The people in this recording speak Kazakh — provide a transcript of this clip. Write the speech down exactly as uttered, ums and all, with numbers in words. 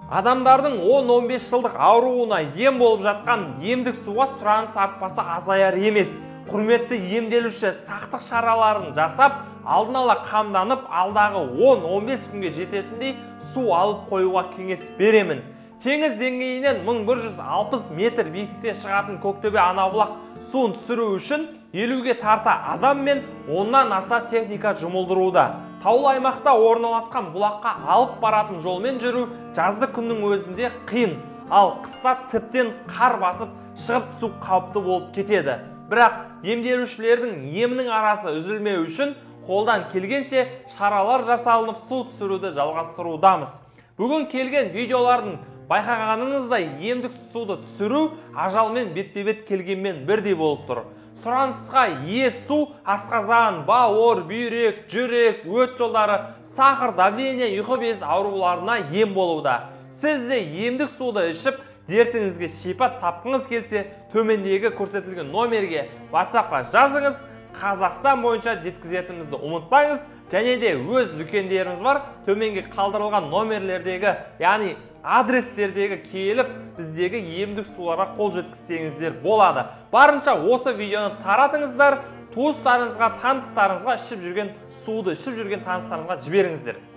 Адамдардың он он бес жылдық ауруына ем болып жатқан емдік суға сұраныс артпасы азаяр емес. Құрметті емделуші, сақтық шараларын жасап, алдын ала қамданып, алдағы он он бес күнге жететіндей су алып қоюға кеңес беремін. Теңіз деңгейінен мың бір жүз алпыс метр биіктікте шығатын Көктөбе Анабұлақ суын түсіру үшін елуге тарта адам мен оннан аса техника жұмылдыруда. Таулы аймақта орналасқан бұлаққа алып баратын жолмен жүру жазды күннің өзінде қиын, ал қыста тіптен қар басып шығып түсу қауіпті болып кетеді. Бірақ емделушілердің емінің арасы үзілмеу үшін қолдан келгенше шаралар жасалынып су түсіруді жалғастырудамыз. Бүгін келген видеолардың байқағаныңыздай емдік суды түсіру ажалмен бетпе-бет келгенмен бірдей болып тұр. Сұранысқа ие су асқазан, бауыр, бүйрек, жүрек, өт жолдары, сахар, давление, ұйқы безі ауруларына ем болуда. Сіз де емдік суды ішіп, дертіңізге шипа тапқыңыз келсе, төмендегі көрсетілген номерге WhatsApp-қа жазыңыз. Қазақстан бойынша жеткізетінімізді ұмытпаңыз. Және де өз дүкендеріңіз бар, төменге қалдырылған номерлердегі, яғни адрестердегі келіп, біздегі емдік суларға қол жеткізсеңіздер болады. Барынша осы видеоны таратыңыздар, туыстарыңызға, таныстарыңызға ішіп жүрген суды ішіп жүрген таныстарыңызға жіберіңіздер.